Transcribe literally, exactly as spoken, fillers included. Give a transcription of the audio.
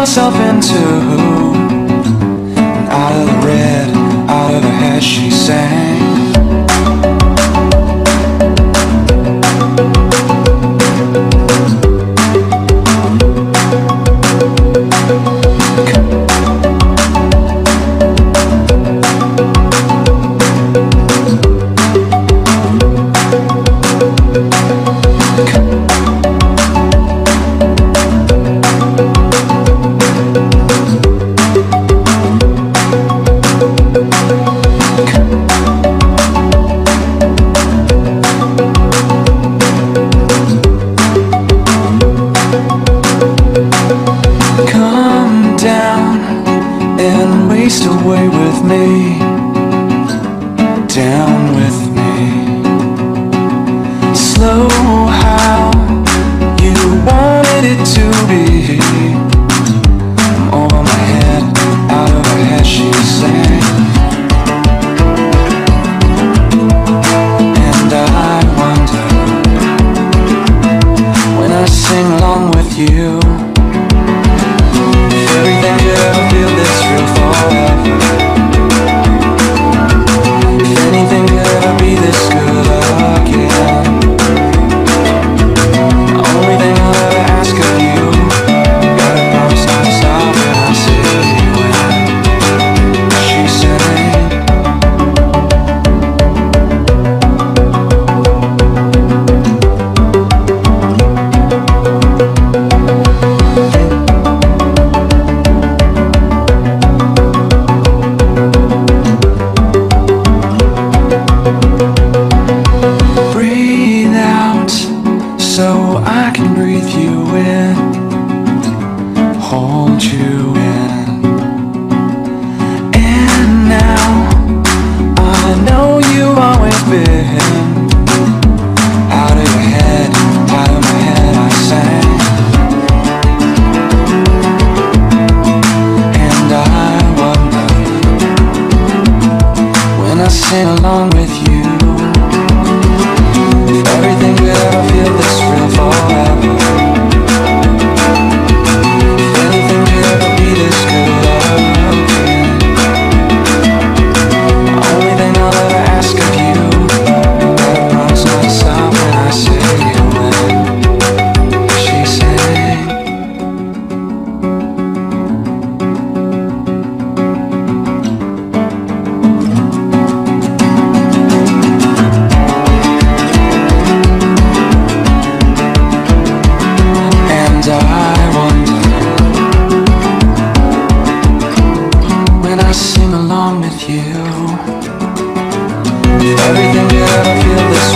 myself into. And out of the red, out of her head she sang. Come down and waste away with me, down with me. Slow how you wanted it to be. Over my head, out of her head she sang. And I wonder, when I sing along with you, everything could ever feel this real forever. If anything could ever be this good again. The only thing I'll ever ask of you, gotta promise not to stop when I say when she sang. So I can breathe you in, hold you in. And now I know you've always been. Out of your head, out of my head I sang. And I wonder, when I sing along with you, if everything could ever feel this real forever. If anything could ever be this good again. The only thing I'll ever ask of you, gotta promise not to stop when I say when she sang. And I wonder, when I sing along with you, if everything could ever feel this